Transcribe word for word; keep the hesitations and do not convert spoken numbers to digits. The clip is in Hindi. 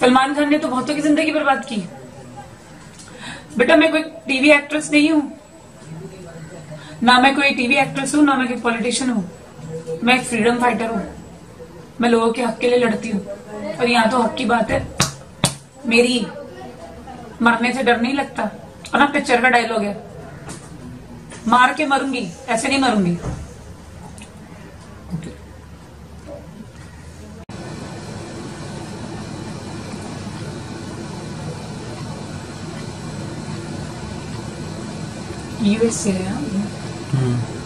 सलमान खान ने तो बहुतों की जिंदगी बर्बाद की। बेटा मैं कोई टीवी एक्ट्रेस नहीं हूँ, ना मैं कोई टीवी एक्ट्रेस हूँ, ना मैं कोई पॉलिटिशियन हूँ। मैं एक फ्रीडम फाइटर हूँ। मैं लोगों के हक के लिए लड़ती हूँ। और यहाँ तो हक की बात है मेरी, मरने से डर नहीं लगता। और ना पिक्चर का डायलॉग है, मार के मरूंगी, ऐसे नहीं मरूंगी। यूएस से है।